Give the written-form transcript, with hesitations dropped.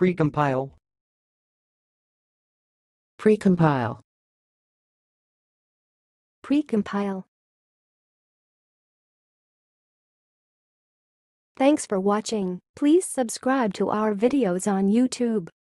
Precompile. Precompile. Precompile. Thanks for watching. Please subscribe to our videos on YouTube.